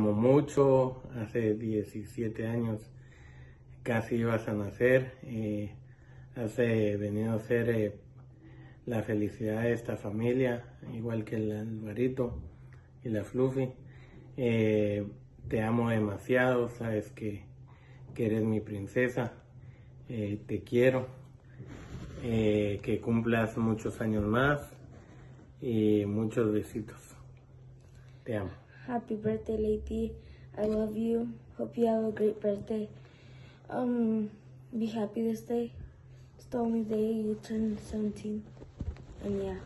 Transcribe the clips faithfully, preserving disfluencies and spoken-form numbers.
amo mucho. Hace diecisiete años casi ibas a nacer. Eh, has eh, venido a ser eh, la felicidad de esta familia, igual que el Alvarito y la Fluffy. Eh, te amo demasiado, sabes que, que eres mi princesa. Eh, te quiero. Eh, que cumplas muchos años más y muchos besitos. Te amo. Happy birthday, Lady. I love you. Hope you have a great birthday. Um, be happy this day. It's the only day you turn seventeen. And yeah.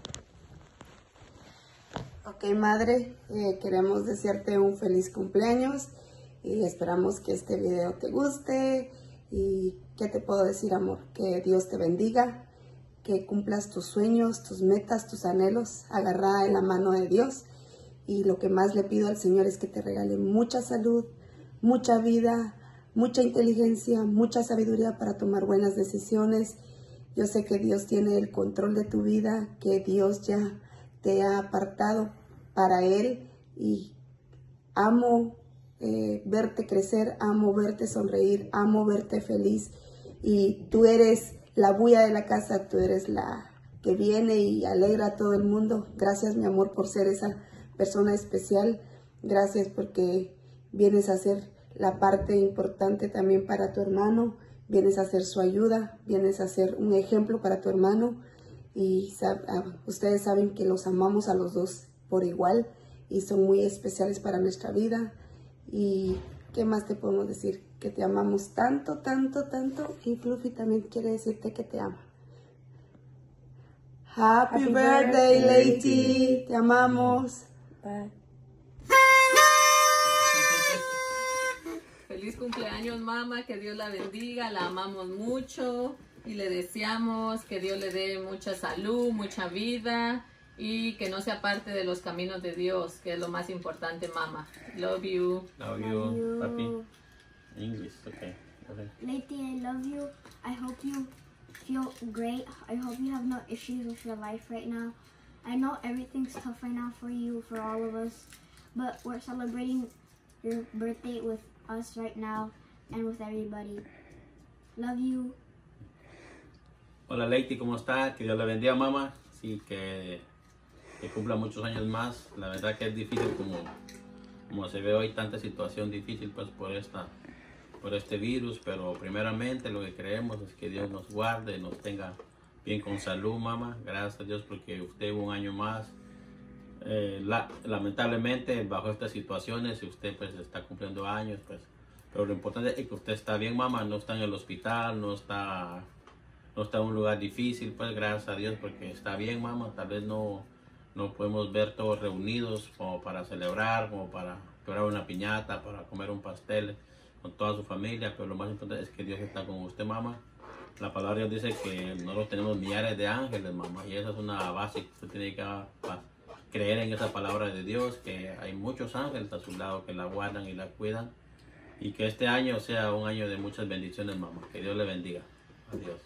Ok, madre, eh, queremos desearte un feliz cumpleaños y esperamos que este video te guste. Y ¿qué te puedo decir, amor? Que Dios te bendiga, que cumplas tus sueños, tus metas, tus anhelos, agarrada en la mano de Dios. Y lo que más le pido al Señor es que te regale mucha salud, mucha vida, mucha inteligencia, mucha sabiduría para tomar buenas decisiones. Yo sé que Dios tiene el control de tu vida, que Dios ya te ha apartado para Él. Y amo eh, verte crecer, amo verte sonreír, amo verte feliz. Y tú eres la bulla de la casa, tú eres la que viene y alegra a todo el mundo. Gracias, mi amor, por ser esa persona especial. Gracias porque vienes a ser la parte importante también para tu hermano. Vienes a ser su ayuda, vienes a ser un ejemplo para tu hermano. Y sab- ustedes saben que los amamos a los dos por igual y son muy especiales para nuestra vida. Y ¿qué más te podemos decir? Que te amamos tanto, tanto, tanto. Y Fluffy también quiere decirte que te ama. Happy, Happy birthday, birthday, Lady. Te amamos. Bye. Feliz cumpleaños, mamá, que Dios la bendiga, la amamos mucho y le deseamos que Dios le dé mucha salud, mucha vida y que no se aparte de los caminos de Dios, que es lo más importante, mamá. Love you. Love you, papi. English, okay. Okay. Lady, I love you. I hope you feel great. I hope you have no issues with your life right now. I know everything's tough right now for you, for all of us, but we're celebrating your birthday with us right now and with everybody. Love you. Hola, Lady, ¿cómo está? Que Dios le bendiga, mamá. Sí, que, que cumpla muchos años más. La verdad que es difícil como, como se ve hoy, tanta situación difícil pues por esta por este virus, pero primeramente lo que creemos es que Dios nos guarde, nos tenga bien con salud, mamá. Gracias a Dios porque usted un año más. Eh, la, lamentablemente bajo estas situaciones, si usted pues está cumpliendo años, pues, pero lo importante es que usted está bien, mamá, no está en el hospital, no está, no está en un lugar difícil, pues gracias a Dios porque está bien, mamá. Tal vez no, no podemos ver todos reunidos como para celebrar, como para quebrar una piñata, para comer un pastel con toda su familia, pero lo más importante es que Dios está con usted, mamá. La palabra de Dios dice que nosotros tenemos millares de ángeles, mamá, y esa es una base que usted tiene que creer en esa palabra de Dios, que hay muchos ángeles a su lado que la guardan y la cuidan, y que este año sea un año de muchas bendiciones, mamá. Que Dios le bendiga. Adiós.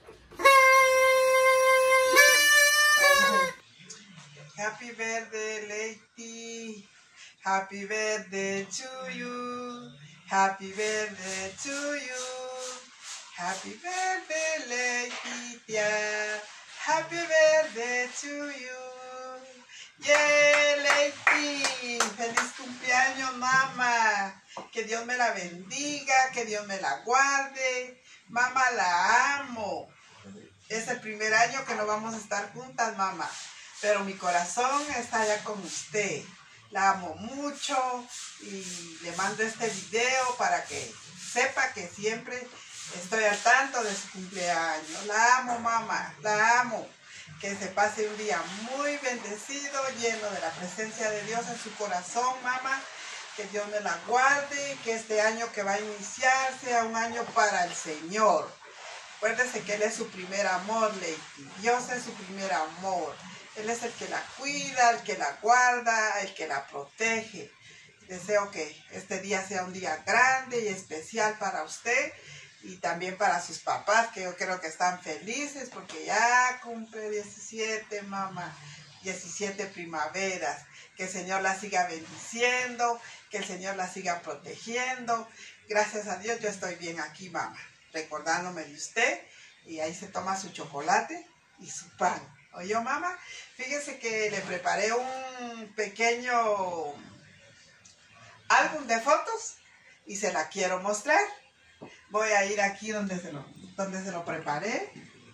Happy birthday, Lady. Happy birthday to you. Happy birthday to you. Happy birthday, Lady. Yeah. Happy birthday to you. Yeah, Lady. Feliz cumpleaños, mamá. Que Dios me la bendiga, que Dios me la guarde. Mamá, la amo. Es el primer año que no vamos a estar juntas, mamá. Pero mi corazón está allá con usted. La amo mucho y le mando este video para que sepa que siempre estoy al tanto de su cumpleaños. La amo, mamá, la amo. Que se pase un día muy bendecido, lleno de la presencia de Dios en su corazón, mamá. Que Dios me la guarde, que este año que va a iniciar sea un año para el Señor. Acuérdese que Él es su primer amor, Lady. Dios es su primer amor. Él es el que la cuida, el que la guarda, el que la protege. Deseo que este día sea un día grande y especial para usted y también para sus papás, que yo creo que están felices porque ya cumple diecisiete, mamá. diecisiete primaveras. Que el Señor la siga bendiciendo, que el Señor la siga protegiendo. Gracias a Dios yo estoy bien aquí, mamá, recordándome de usted. Y ahí se toma su chocolate y su pan. ¿Oyó, mamá? Fíjese que le preparé un pequeño álbum de fotos y se la quiero mostrar. Voy a ir aquí donde se lo, donde se lo preparé.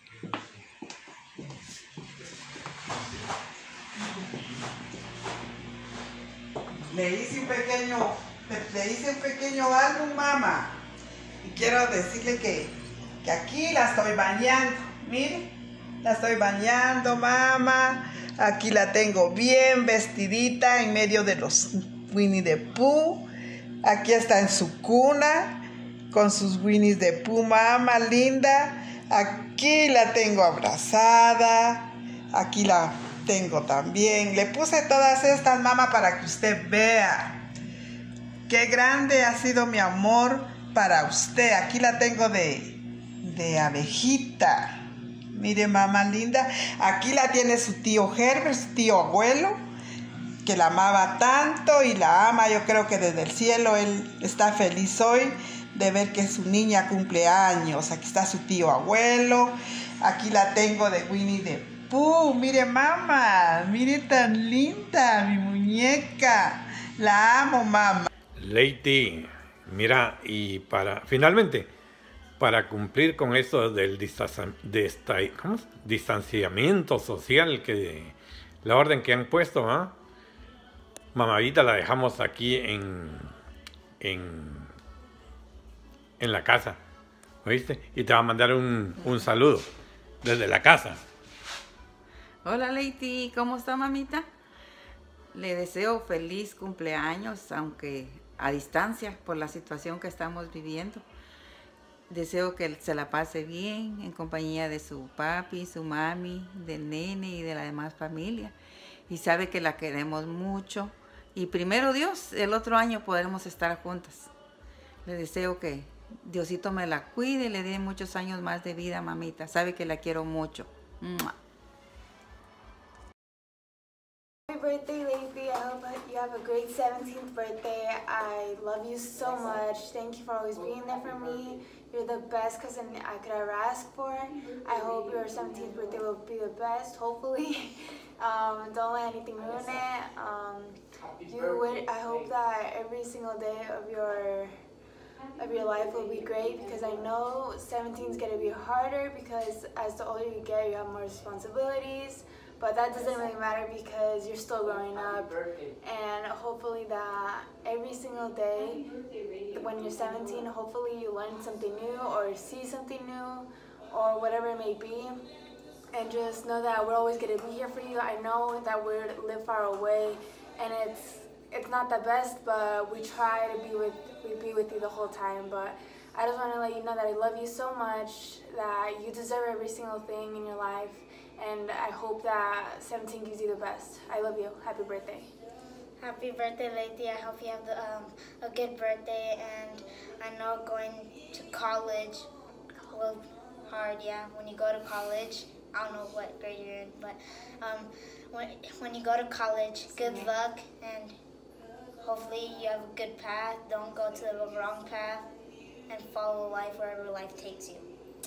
Le hice un pequeño, le hice un pequeño álbum, mamá. Y quiero decirle que, que aquí la estoy bañando. Mire, la estoy bañando, mamá. Aquí la tengo bien vestidita en medio de los Winnie the Pooh. Aquí está en su cuna con sus Winnie the Pooh, mamá linda. Aquí la tengo abrazada. Aquí la tengo también. Le puse todas estas, mamá, para que usted vea qué grande ha sido mi amor para usted. Aquí la tengo de, de abejita. Mire, mamá linda. Aquí la tiene su tío Herbert, su tío abuelo, que la amaba tanto y la ama. Yo creo que desde el cielo él está feliz hoy de ver que su niña cumple años. Aquí está su tío abuelo. Aquí la tengo de Winnie the Pooh. Mire, mamá, mire tan linda mi muñeca. La amo, mamá. Leiti, mira, y para finalmente, para cumplir con esto del distancia, de esta, ¿cómo? distanciamiento social, que la orden que han puesto, ¿ah? Mamadita la dejamos aquí en, en, en la casa, ¿oíste? Y te va a mandar un, un saludo desde la casa. Hola Leiti, ¿cómo está, mamita? Le deseo feliz cumpleaños, aunque a distancia por la situación que estamos viviendo. Deseo que se la pase bien en compañía de su papi, su mami, del nene y de la demás familia. Y sabe que la queremos mucho. Y primero Dios, el otro año podremos estar juntas. Le deseo que Diosito me la cuide y le dé muchos años más de vida, mamita. Sabe que la quiero mucho. ¡Mua! Happy birthday, Leiti. I hope you have a great seventeenth birthday. I love you so much. Thank you for always being there for me. You're the best cousin I could ever ask for. I hope your seventeenth birthday will be the best, hopefully. Um, don't let anything ruin it. Um, you would, I hope that every single day of your of your life will be great, because I know seventeen is going to be harder because as the older you get, you have more responsibilities. But that doesn't really matter because you're still growing up, and hopefully that every single day when you're seventeen, hopefully you learn something new or see something new or whatever it may be, and just know that we're always going to be here for you. I know that we live far away and it's it's not the best, but we try to be with we be with you the whole time. But I just want to let you know that I love you so much, that you deserve every single thing in your life. And I hope that seventeen gives you the best. I love you. Happy birthday. Happy birthday, Leiti. I hope you have the, um, a good birthday. And I know going to college will be hard, yeah. When you go to college, I don't know what grade you're in, but um, when, when you go to college, good luck. And hopefully you have a good path. Don't go to the wrong path. And follow life wherever life takes you.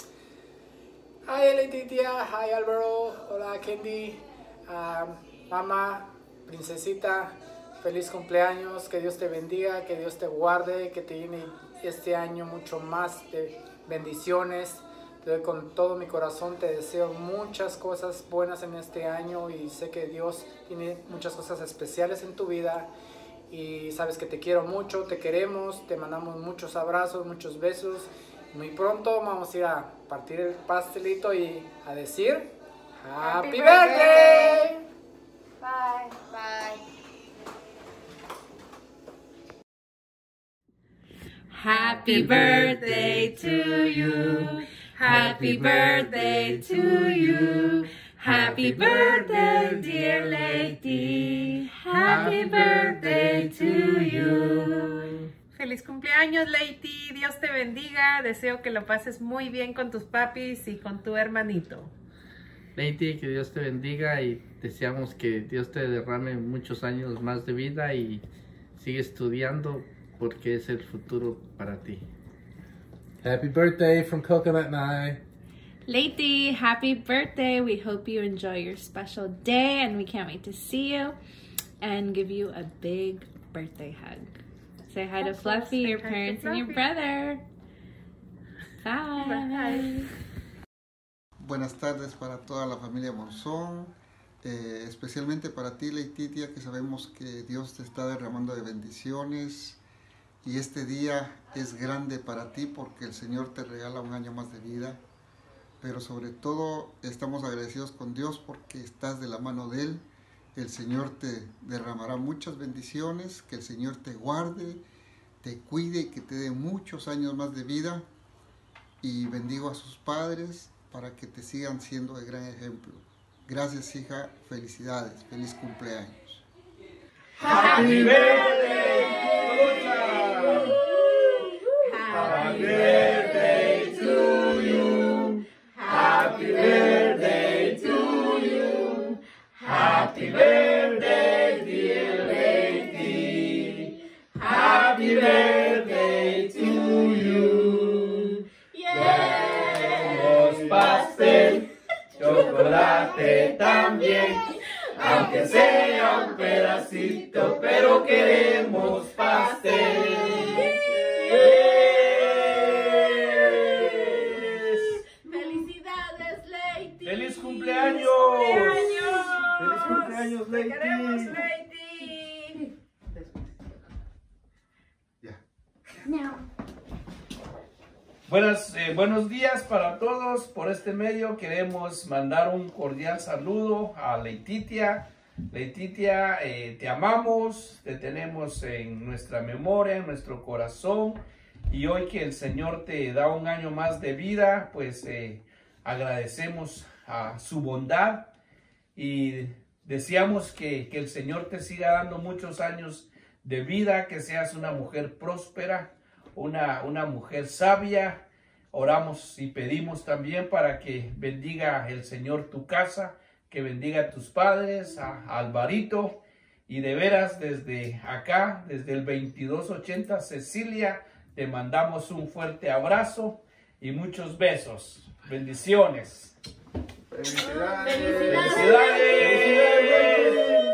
Hi Letitia, hi Álvaro, hola Candy, um, mamá, princesita, feliz cumpleaños, que Dios te bendiga, que Dios te guarde, que te llene este año mucho más de bendiciones. Te doy con todo mi corazón, te deseo muchas cosas buenas en este año y sé que Dios tiene muchas cosas especiales en tu vida y sabes que te quiero mucho, te queremos, te mandamos muchos abrazos, muchos besos. Muy pronto vamos a ir a partir el pastelito y a decir Happy, Happy birthday. birthday! Bye. Bye. Happy birthday to you. Happy birthday to you. Happy birthday, dear Leiti. Happy birthday to you. Feliz cumpleaños, Leiti. Dios te bendiga. Deseo que lo pases muy bien con tus papis y con tu hermanito. Leiti, que Dios te bendiga y deseamos que Dios te derrame muchos años más de vida y sigue estudiando porque es el futuro para ti. Happy birthday from Coconut Nye. Leiti, happy birthday. We hope you enjoy your special day and we can't wait to see you and give you a big birthday hug. Say hi to Fluffy, your parents, and your brother. Bye. Bye. Buenas tardes para toda la familia Monzón, eh, especialmente para ti, Leititia, que sabemos que Dios te está derramando de bendiciones y este día es grande para ti porque el Señor te regala un año más de vida, pero sobre todo estamos agradecidos con Dios porque estás de la mano de Él. El Señor te derramará muchas bendiciones, que el Señor te guarde, te cuide y que te dé muchos años más de vida y bendigo a sus padres para que te sigan siendo de gran ejemplo. Gracias, hija. Felicidades. Feliz cumpleaños. Happy birthday, Happy birthday to you. Happy birthday to you. Happy birthday, dear lady. Happy birthday to you. Yeah. Pastel, chocolate también, aunque sea un pedacito, pero queremos pastel. Yes. ¡Felicidades, Leiti! ¡Feliz cumpleaños! ¡Feliz cumpleaños, Leiti! ¡Te queremos, Leiti! Ya. No. Buenas, eh, buenos días para todos. Por este medio queremos mandar un cordial saludo a Leititia. Leititia, eh, te amamos, te tenemos en nuestra memoria, en nuestro corazón. Y hoy que el Señor te da un año más de vida, pues eh, agradecemos a su bondad y deseamos que, que el Señor te siga dando muchos años de vida, que seas una mujer próspera, Una, una mujer sabia. Oramos y pedimos también para que bendiga el Señor tu casa, que bendiga a tus padres, a, a Alvarito, y de veras desde acá, desde el veintidós ochenta Cecilia, te mandamos un fuerte abrazo y muchos besos. Bendiciones. ¡Felicidades! ¡Felicidades!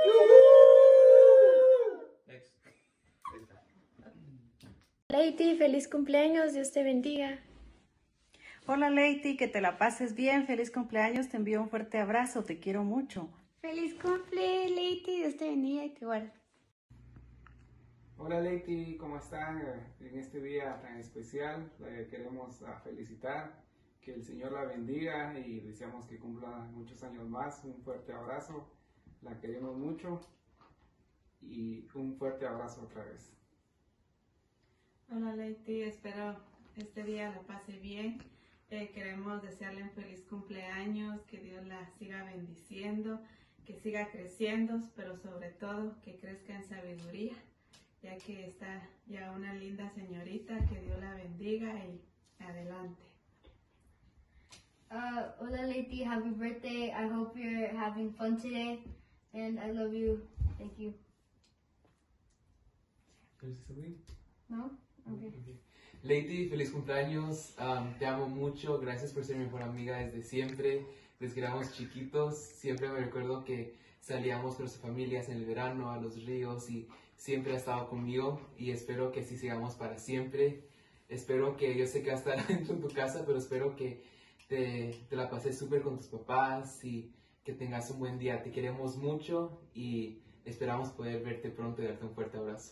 Leiti, feliz cumpleaños, Dios te bendiga. Hola Leiti, que te la pases bien, feliz cumpleaños, te envío un fuerte abrazo, te quiero mucho. Feliz cumple, Leiti, Dios te bendiga y te guarde. Hola Leiti, ¿cómo están? En este día tan especial le queremos felicitar, que el Señor la bendiga y deseamos que cumpla muchos años más. Un fuerte abrazo, la queremos mucho y un fuerte abrazo otra vez. Hola Leiti, espero este día la pase bien. Eh, queremos desearle un feliz cumpleaños, que Dios la siga bendiciendo, que siga creciendo, pero sobre todo que crezca en sabiduría, ya que está ya una linda señorita. Que Dios la bendiga y adelante. Uh, hola Leiti, happy birthday. I hope you're having fun today and I love you. Thank you. No? Okay. Leiti, feliz cumpleaños, um, te amo mucho, gracias por ser mi mejor amiga desde siempre, desde que éramos chiquitos. Siempre me recuerdo que salíamos con nuestras familias en el verano a los ríos y siempre has estado conmigo y espero que así sigamos para siempre. Espero que, yo sé que vas a estar dentro de tu casa, pero espero que te, te la pases súper con tus papás y que tengas un buen día. Te queremos mucho y esperamos poder verte pronto y darte un fuerte abrazo.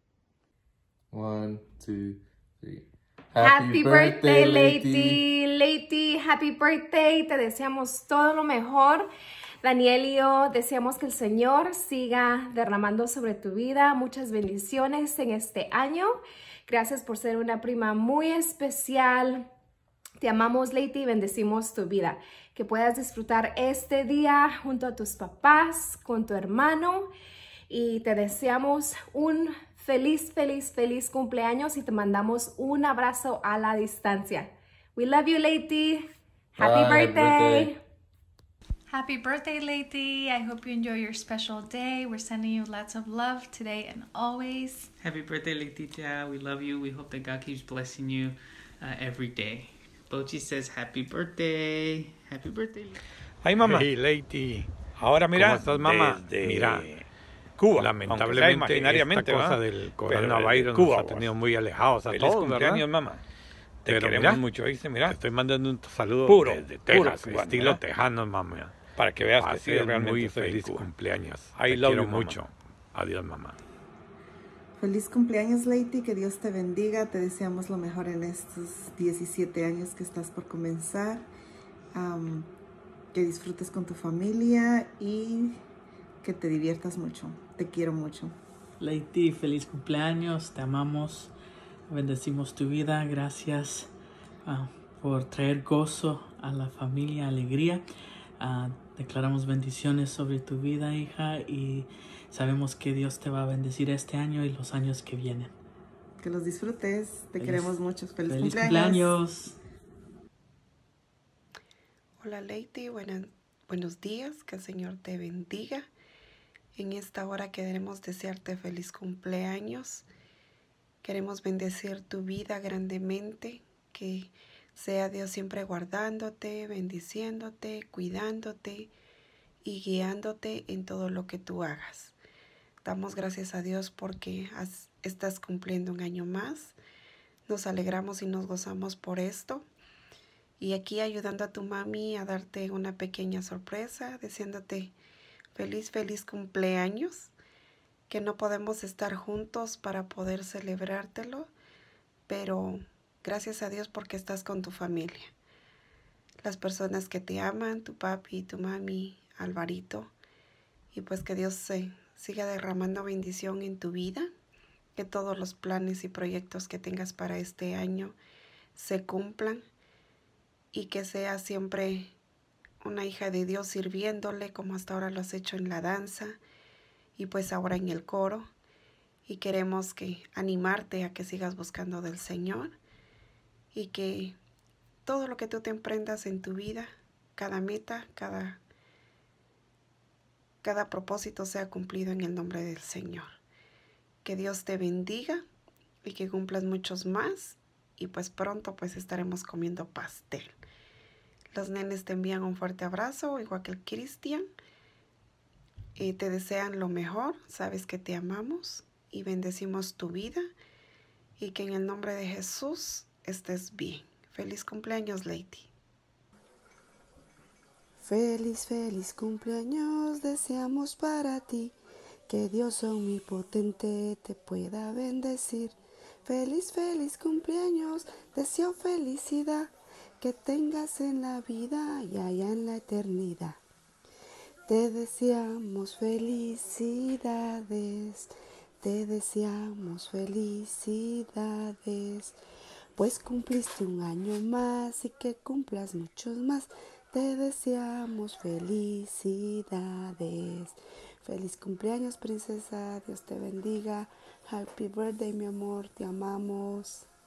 One, two, three. Happy, happy birthday, Leiti. Leiti, happy birthday. Te deseamos todo lo mejor. Daniel y yo deseamos que el Señor siga derramando sobre tu vida muchas bendiciones en este año. Gracias por ser una prima muy especial. Te amamos, Leiti, y bendecimos tu vida. Que puedas disfrutar este día junto a tus papás, con tu hermano. Y te deseamos un feliz, feliz, feliz cumpleaños y te mandamos un abrazo a la distancia. We love you, Leiti. Happy Bye, birthday. birthday. Happy birthday, Leiti. I hope you enjoy your special day. We're sending you lots of love today and always. Happy birthday, Leititia. We love you. We hope that God keeps blessing you uh, every day. Bochi says happy birthday. Happy birthday. Ay, mamá. Hey, Leiti. Ahora mira, ¿Cómo estás, mamá? desde Mira, Cuba, lamentablemente imaginariamente, esta cosa ¿verdad? del Pero coronavirus Cuba, nos ha tenido muy alejados a Feliz todos, cumpleaños, ¿verdad? mamá. Te Pero queremos mira, mucho, ¿viste? Mira. te estoy mandando un saludo Puro, desde puro Texas, cubano, estilo ¿verdad? tejano, mamá. Para que veas Va que a sí, ser realmente muy estoy en feliz Cuba. cumpleaños. I Te love quiero you, mamá. mucho. Adiós, mamá. Feliz cumpleaños, Leiti, que Dios te bendiga. Te deseamos lo mejor en estos diecisiete años que estás por comenzar. Um, que disfrutes con tu familia y que te diviertas mucho. Te quiero mucho. Leiti, feliz cumpleaños, te amamos, bendecimos tu vida, gracias uh, por traer gozo a la familia, alegría. Uh, declaramos bendiciones sobre tu vida, hija, y sabemos que Dios te va a bendecir este año y los años que vienen. Que los disfrutes, te Feliz- queremos mucho. Feliz, feliz cumpleaños. cumpleaños. Hola Leiti, buenas, buenos días, que el Señor te bendiga. En esta hora queremos desearte feliz cumpleaños. Queremos bendecir tu vida grandemente, que sea Dios siempre guardándote, bendiciéndote, cuidándote y guiándote en todo lo que tú hagas. Damos gracias a Dios porque has- estás cumpliendo un año más. Nos alegramos y nos gozamos por esto. Y aquí ayudando a tu mami a darte una pequeña sorpresa, deseándote feliz, feliz cumpleaños, que no podemos estar juntos para poder celebrártelo, pero gracias a Dios porque estás con tu familia. Las personas que te aman, tu papi, tu mami, Alvarito, y pues que Dios se siga derramando bendición en tu vida, que todos los planes y proyectos que tengas para este año se cumplan y que seas siempre una hija de Dios sirviéndole como hasta ahora lo has hecho en la danza y pues ahora en el coro. Y queremos que animarte a que sigas buscando del Señor y que todo lo que tú te emprendas en tu vida, cada meta, cada, cada propósito sea cumplido en el nombre del Señor. Que Dios te bendiga y que cumplas muchos más y pues pronto pues estaremos comiendo pastel. Los nenes te envían un fuerte abrazo, igual que el Cristian. Y te desean lo mejor, sabes que te amamos y bendecimos tu vida. Y que en el nombre de Jesús estés bien. Feliz cumpleaños, Leiti. Feliz, feliz cumpleaños deseamos para ti. Que Dios omnipotente te pueda bendecir. Feliz, feliz cumpleaños, deseo felicidad. Que tengas en la vida y allá en la eternidad. Te deseamos felicidades, te deseamos felicidades, pues cumpliste un año más y que cumplas muchos más. Te deseamos felicidades. Feliz cumpleaños, princesa, Dios te bendiga. Happy birthday, mi amor, te amamos.